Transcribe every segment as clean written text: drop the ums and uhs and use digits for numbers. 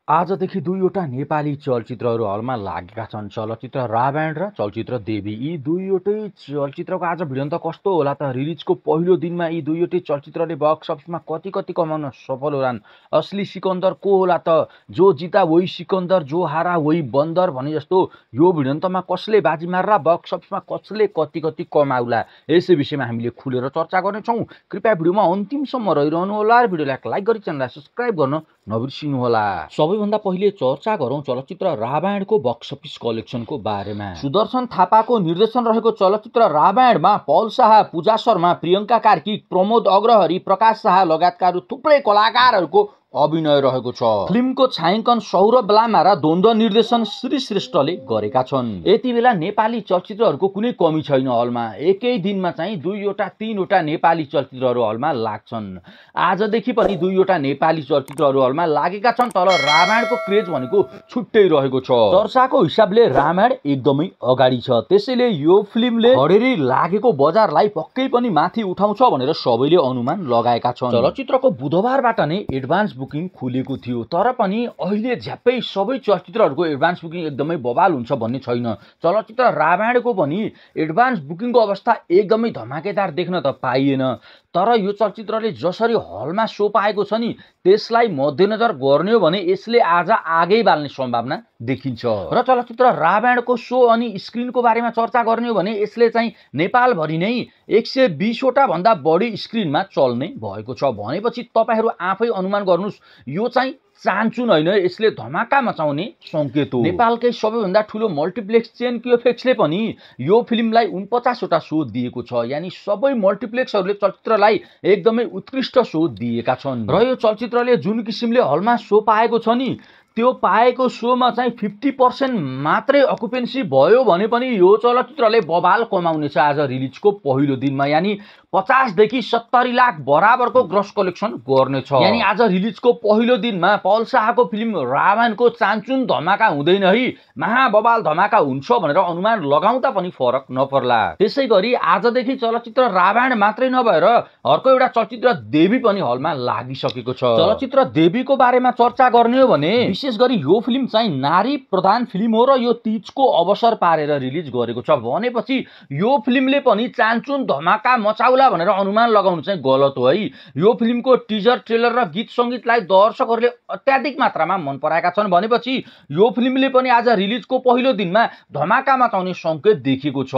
आजदेखि दुईवटा नेपाली चलचित्रहरू हलमा लागेका छन्। चलचित्र रामायण र चलचित्र देवी। यी दुईवटै चलचित्रको आज भिडन्त कस्तो होला त? रिलिजको पहिलो दिनमा यी दुईवटै चलचित्रले बक्स अफिसमा कति कति कमाउन सफल होलान्? असली सिकन्दर को होला त? जो जिता वही सिकन्दर, जो हारा वही बन्दर भने जस्तो यो भिडन्तमा कसले बाजी मार्ला, बक्स अफिसमा कसले कति कति कमाउला, यसै विषयमा हामीले खुलेर चर्चा गर्नेछौँ। कृपया भिडियोमा अन्तिमसम्म रहिरहनु होला र भिडियोलाई लाइक गरी च्यानललाई सब्स्क्राइब गर्न नबिर्सिनुहोला। सबैभन्दा पहिले चर्चा गरौँ चलचित्र रामायणको बक्स अफिस कलेक्सनको बारेमा। सुदर्शन थापाको निर्देशन रहेको चलचित्र रामायणमा पल शाह, पूजा शर्मा, प्रियङ्का कार्की, प्रमोद अग्रहरि, प्रकाश शाह लगायतका थुप्रै कलाकारहरूको अभिनय रहेको छ। फिल्मको छायाङ्कन सौरभ लामा र द्वन्द्व निर्देशन श्री श्रेष्ठले गरेका छन्। यति बेला नेपाली चलचित्रहरूको कुनै कमी छैन हलमा। एकै दिनमा चाहिँ दुईवटा तीनवटा नेपाली चलचित्रहरू हलमा लाग्छन्। आजदेखि पनि दुईवटा नेपाली चलचित्रहरू हलमा लागेका छन्। तर रामायणको क्रेज भनेको छुट्टै रहेको छ। चर्चाको हिसाबले रामायण एकदमै अगाडि छ। त्यसैले यो फिल्मले हडेरी लागेको बजारलाई पक्कै पनि माथि उठाउँछ भनेर सबैले अनुमान लगाएका छन्। चलचित्रको बुधबारबाट नै एडभान्स बुकिङ खुलेको थियो। तर पनि अहिले झ्याप्पै सबै चलचित्रहरूको एडभान्स बुकिङ एकदमै बवाल हुन्छ भन्ने छैन। चलचित्र रामायणको पनि एडभान्स बुकिङको अवस्था एकदमै धमाकेदार देख्न त पाइएन। तर यो चलचित्रले जसरी हलमा सो पाएको छ नि, त्यसलाई मध्यनजर गर्ने हो भने यसले आज आगै बाल्ने सम्भावना देखिन्छ। र चलचित्र रामायणको सो अनि स्क्रिनको बारेमा चर्चा गर्ने हो भने यसले चाहिँ नेपालभरि नै 120 वटा भन्दा बढी स्क्रिनमा चल्ने भएको छ। भनेपछि तपाईहरू आफै अनुमान गर्नुहोस्, यो चाहिँ चान्चुन होइन, यसले धमाका मचाउने संकेत हो। नेपालकै सबैभन्दा ठुलो मल्टिप्लेक्स चेन क्युएफएक्सले पनि यो फिल्मलाई 49 वटा सो दिएको छ। यानि सबै मल्टिप्लेक्सहरूले चलचित्रलाई एकदमै उत्कृष्ट सो दिएका छन्। र यो चलचित्रले जुन किसिमले हलमा सो पाएको छ नि, त्यो पाएको सोमा चाहिँ 50% मात्रै अकुपेन्सी भयो भने पनि यो चलचित्रले बवाल कमाउनेछ आज रिलिजको पहिलो दिनमा। यानि 50 देखि 70 लाख बराबरको ग्रस कलेक्सन गर्नेछ। यानि आज रिलिजको पहिलो दिनमा पल शाहको फिल्म रामायणको चान्चुन धमाका हुँदैन है, महाबवाल धमाका हुन्छ भनेर अनुमान लगाउँदा पनि फरक नपर्ला। त्यसै गरी आजदेखि चलचित्र रामायण मात्रै नभएर अर्को एउटा चलचित्र देवी पनि हलमा लागिसकेको छ। चलचित्र देवीको बारेमा चर्चा गर्ने हो भने विशेष गरी यो फिल्म चाहिँ नारी प्रधान फिल्म हो र यो तीजको अवसर पारेर रिलिज गरेको छ। भनेपछि यो फिल्मले पनि चान्चुन धमाका मचाउला भनेर अनुमान लगाउनु चाहिँ गलत हो है। यो फिल्मको टिजर, ट्रेलर र गीत सङ्गीतलाई दर्शकहरूले अत्याधिक मात्रामा मन पराएका छन्। भनेपछि यो फिल्मले पनि आज रिलिजको पहिलो दिनमा धमाका मचाउने सङ्केत देखिएको छ।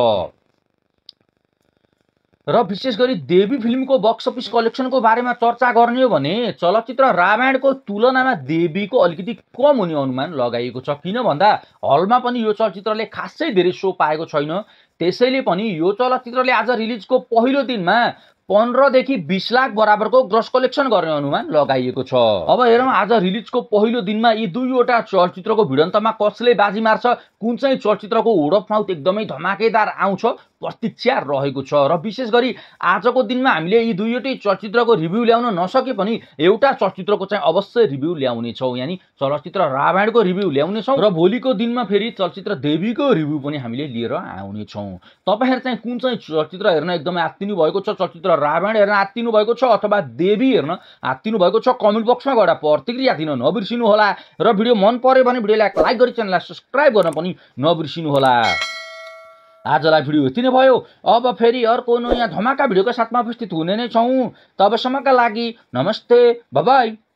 र विशेष गरी देवी फिल्मको बक्स अफिस कलेक्सनको बारेमा चर्चा गर्ने हो भने चलचित्र रामायणको तुलनामा देवीको अलिकति कम हुने अनुमान लगाइएको छ। किन भन्दा हलमा पनि यो चलचित्रले खासै धेरै सो पाएको छैन। त्यसैले पनि यो चलचित्रले आज रिलिजको पहिलो दिनमा 15 देखि 20 लाख बराबरको ग्रस कलेक्सन गर्ने अनुमान लगाइएको छ। अब हेरौँ आज रिलिजको पहिलो दिनमा यी दुईवटा चलचित्रको भिडन्तमा कसले बाजी मार्छ, कुन चाहिँ चलचित्रको वर्ड अफ माउथ एकदमै धमाकेदार आउँछ, प्रतीक्षा रहेको छ। र विशेष गरी आजको दिनमा हामीले यी दुईवटै चलचित्रको रिभ्यू ल्याउन नसके पनि एउटा चलचित्रको चाहिँ अवश्य रिभ्यू ल्याउने छौँ। यानि चलचित्र रामायणको रिभ्यू ल्याउने छौँ र भोलिको दिनमा फेरि चलचित्र देवीको रिभ्यू पनि हामीले लिएर आउने छौँ। तपाईहरु चाहिँ कुन चाहिँ चलचित्र हेर्न एकदमै आत्तिनु भएको छ, चलचित्र रामायण हेर्न आत्तिनु भएको छ अथवा देवी हेर्न आत्तिनु भएको छ, कमेन्ट बक्समा गएर प्रतिक्रिया दिन नबिर्सिनु होला। र भिडियो मन पर्यो भने भिडियोलाई लाइक गरी च्यानललाई सब्स्क्राइब गर्न पनि नबिर्सिनु होला। आजलाई भिडियो यति नै भयो। अब फेरि अर्को नयाँ धमाका भिडियोको साथमा उपस्थित हुने नै छौँ। तबसम्मका लागि नमस्ते, बाइ बाइ।